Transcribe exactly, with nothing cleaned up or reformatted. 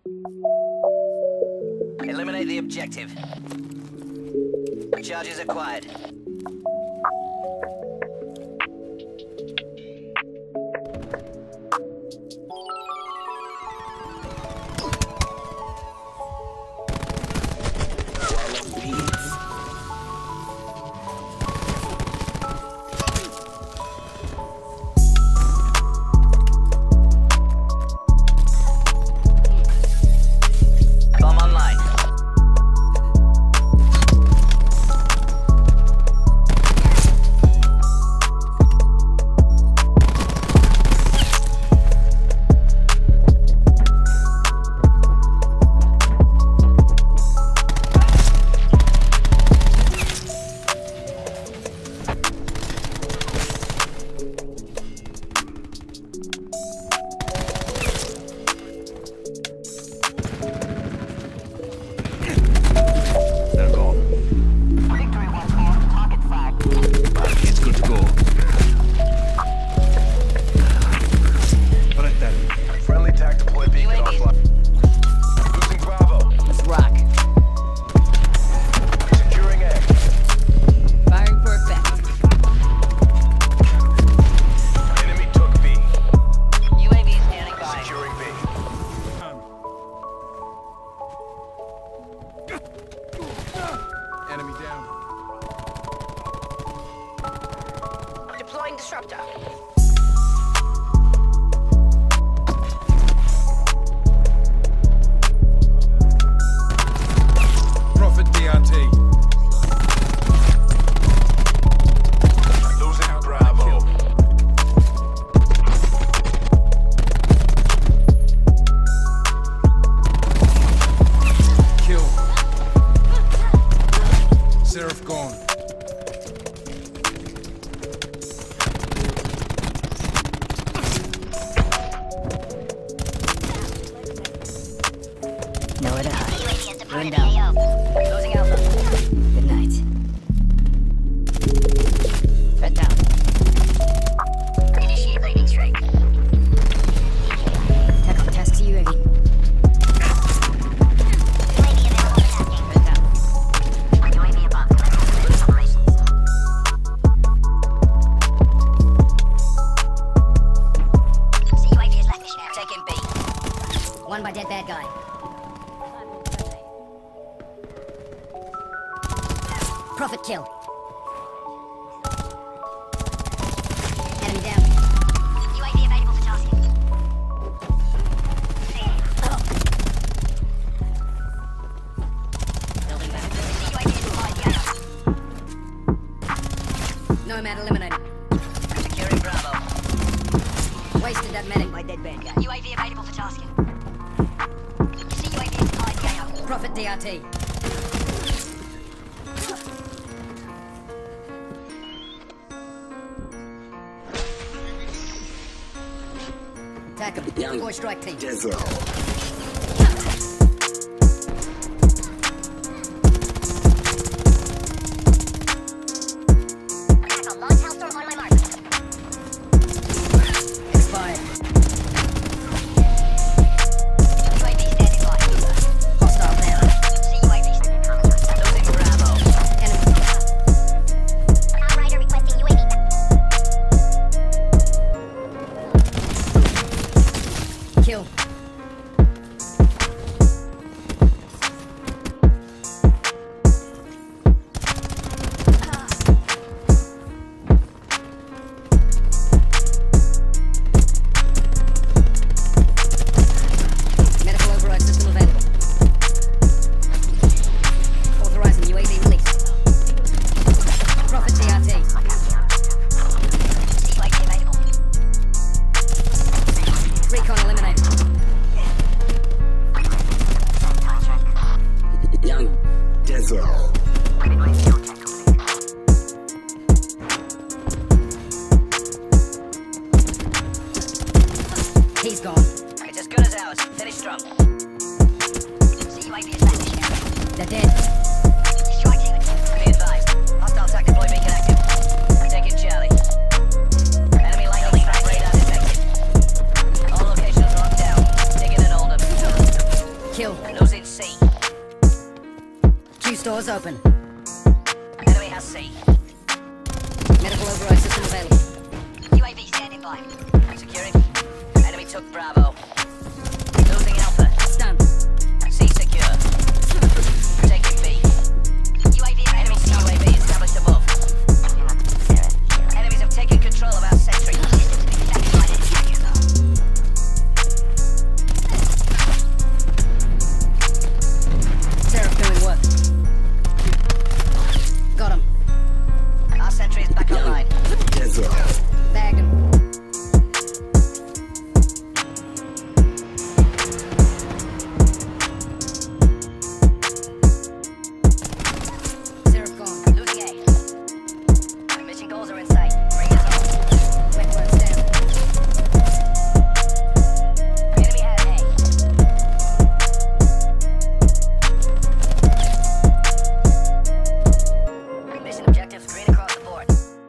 Eliminate the objective. Charges acquired. Enemy down. Deploying disruptor. Profit D R T. Losing Bravo. Kill. Seraph gone. Nowhere to hide. Run down. Losing Alpha. Good night. Threat down. Initiate lightning strike. Tackle task to U A V. Threat down. U A V above. Commencing operations. C U A V is left mission area. Taking B. One by dead bad guy. Profit kill. Enemy down. U A V available for tasking. Building back. C U A V is behind the A. Nomad eliminated. Securing Bravo. Wasted that medic by dead bad guy. U A V available for tasking. C U A V is behind the A. Profit D R T. Attack him. Boy strike team. Attack on launch hellstorm on my mark. Expired. U A V standing by. Hostile down. C U A V standing by. Losing Bravo. Enemy. Outrider requesting U A V. Kill. Medical override system available. Authorizing U A V release. Profit D R T. C U A V available. Recon eliminated. Young Desert. He's gone. It's as good as ours. Finish strong. C U A V is left mission area. They're dead. Strike team. Be advised. Hostile attack deploy beacon active. Taking Charlie. Enemy lightning strike radar detected. All locations locked down. Dig in and hold them. Kill. Losing C. Q stores open. Enemy has C. Medical override system available. U A V standing by. Securing. Enemy took Bravo. Losing Alpha. It's done. C secure. Taking B. U A V. Enemy C U A V established above. Enemies have taken control of our sentry. Seraph doing work. Got him. Our sentry is back online. Desert. Bagged him. Seraph gone. Losing A. Mission goals are in sight. Bring us home. Wet one's down. Enemy has A. Mission objectives green across the board.